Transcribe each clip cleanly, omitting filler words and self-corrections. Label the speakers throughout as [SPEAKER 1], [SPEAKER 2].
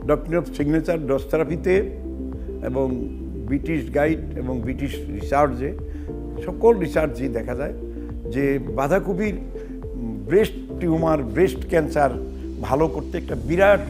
[SPEAKER 1] Doctor of signature dose থেরাপিতে এবং British guide এবং ব্রিটিশ রিসার্চে সকল রিসার্চেই দেখা যায় যে বাঁধাকপির ব্রেস্ট টিউমার ব্রেস্ট ক্যান্সার ভালো করতে একটা বিরাট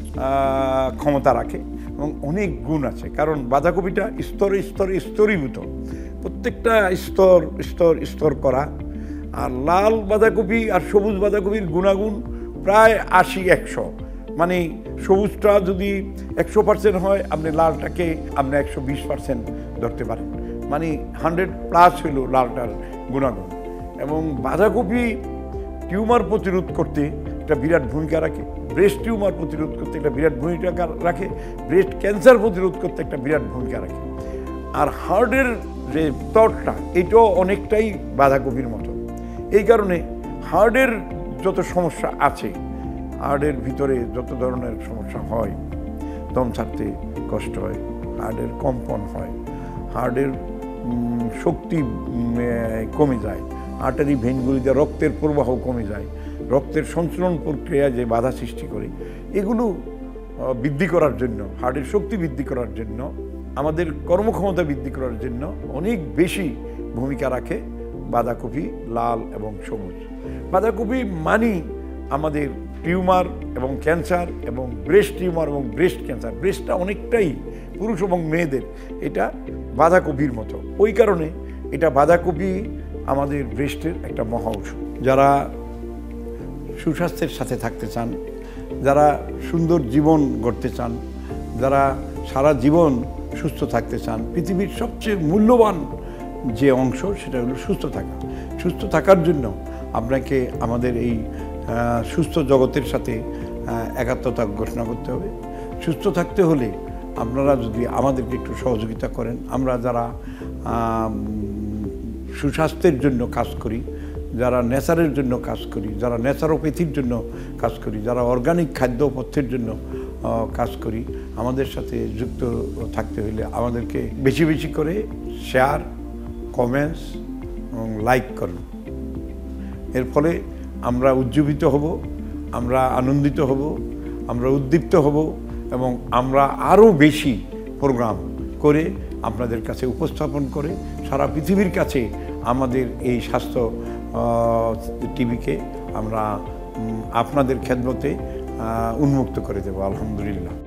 [SPEAKER 1] ক্ষমতা রাখে এবং অনেক গুণ আছে। কারণ বাঁধাকপিটা স্তরে স্তরে স্তরীভূত, প্রত্যেকটা স্তর স্তর স্তর করা। আর লাল বাঁধাকপি আর সবুজ বাঁধাকপির গুণাগুণ প্রায় 80-100, মানে সবুজটা যদি 100% হয় আপনি লালটাকে আপনি 120% ধরতে পারেন, মানে 100+ হইল লালটার গুণাগুণ। এবং বাঁধাকপি টিউমার প্রতিরোধ করতে একটা বিরাট ভূমিকা রাখে, ব্রেস্ট টিউমার প্রতিরোধ করতে একটা বিরাট ভূমিকা রাখে, ব্রেস্ট ক্যান্সার প্রতিরোধ করতে একটা বিরাট ভূমিকা রাখে। আর হার্টের যে ত্বকটা এটাও অনেকটাই বাঁধাকপির মতো। এই কারণে হার্টের যত সমস্যা আছে, হার্টের ভিতরে যত ধরনের সমস্যা হয়, দম ছাড়তে কষ্ট হয়, হার্টের কম্পন হয়, হার্টের শক্তি কমে যায়, আর্টারি ভেইনগুলিতে রক্তের প্রবাহ কমে যায়, রক্তের সঞ্চালন প্রক্রিয়া যে বাধা সৃষ্টি করে, এগুলো বৃদ্ধি করার জন্য, হার্টের শক্তি বৃদ্ধি করার জন্য, আমাদের কর্মক্ষমতা বৃদ্ধি করার জন্য অনেক বেশি ভূমিকা রাখে বাঁধাকপি লাল এবং সবুজ। বাঁধাকপি মানি আমাদের টিউমার এবং ক্যান্সার এবং ব্রেস্ট টিউমার এবং ব্রেস্ট ক্যান্সার, ব্রেস্টটা অনেকটাই পুরুষ এবং মেয়েদের এটা বাঁধাকপির মতো। ওই কারণে এটা বাঁধাকপি আমাদের ব্রেস্টের একটা মহা ঔষধ। যারা সুস্বাস্থ্যের সাথে থাকতে চান, যারা সুন্দর জীবন গড়তে চান, যারা সারা জীবন সুস্থ থাকতে চান, পৃথিবীর সবচেয়ে মূল্যবান যে অংশ সেটা হলো সুস্থ থাকা। সুস্থ থাকার জন্য আপনাকে আমাদের এই সুস্থ জগতের সাথে একাত্মতা ঘোষণা করতে হবে। সুস্থ থাকতে হলে আপনারা যদি আমাদেরকে একটু সহযোগিতা করেন, আমরা যারা সুস্বাস্থ্যের জন্য কাজ করি, যারা নেচারের জন্য কাজ করি, যারা ন্যাচারোপ্যাথির জন্য কাজ করি, যারা অর্গানিক খাদ্য পথ্যের জন্য কাজ করি, আমাদের সাথে যুক্ত থাকতে হলে আমাদেরকে বেশি বেশি করে শেয়ার, কমেন্টস এবং লাইক করুন। এর ফলে আমরা উজ্জীবিত হব, আমরা আনন্দিত হব, আমরা উদ্দীপ্ত হব এবং আমরা আরও বেশি প্রোগ্রাম করে আপনাদের কাছে উপস্থাপন করে সারা পৃথিবীর কাছে আমাদের এই স্বাস্থ্য টিভিকে আমরা আপনাদের খেদমতে উন্মুক্ত করে দেব। আলহামদুলিল্লাহ।